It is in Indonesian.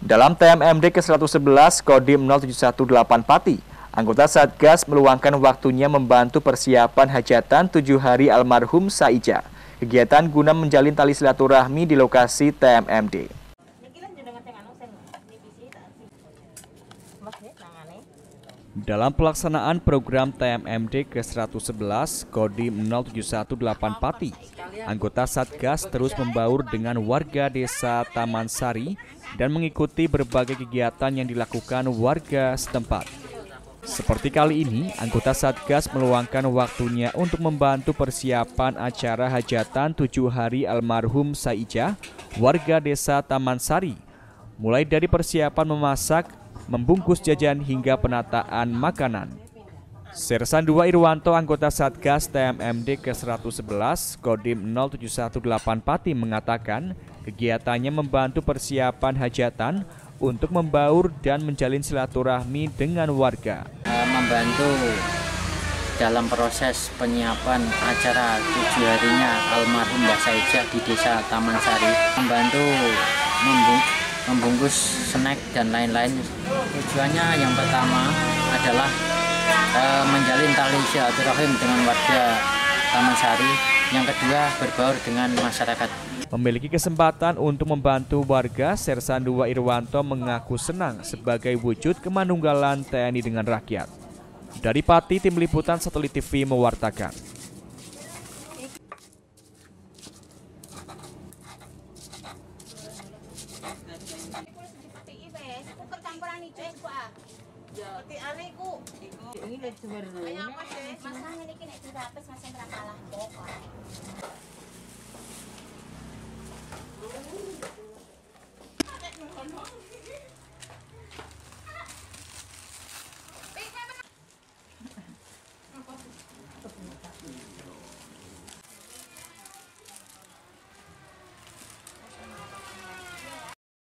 Dalam TMMD ke-111 Kodim 0718 Pati, anggota Satgas meluangkan waktunya membantu persiapan hajatan 7 hari almarhum Saija. Kegiatan guna menjalin tali silaturahmi di lokasi TMMD. Dalam pelaksanaan program TMMD ke-111 Kodim 0718 Pati, anggota Satgas terus membaur dengan warga desa Taman Sari dan mengikuti berbagai kegiatan yang dilakukan warga setempat. Seperti kali ini, anggota Satgas meluangkan waktunya untuk membantu persiapan acara hajatan 7 hari almarhum Saija, warga desa Taman Sari, mulai dari persiapan memasak, membungkus jajan hingga penataan makanan. Sersan 2 Irwanto, anggota Satgas TMMD ke-111 Kodim 0718 Pati mengatakan kegiatannya membantu persiapan hajatan untuk membaur dan menjalin silaturahmi dengan warga. Membantu dalam proses penyiapan acara 7 harinya almarhum Mbah Saija di desa Taman Sari, membantu membungkus snack dan lain-lain. Tujuannya yang pertama adalah menjalin tali silaturahim dengan warga Taman Sari. Yang kedua, berbaur dengan masyarakat. Memiliki kesempatan untuk membantu warga, Sersan 2 Irwanto mengaku senang sebagai wujud kemanunggalan TNI dengan rakyat. Dari Pati, Tim Liputan Satelit TV mewartakan. Ini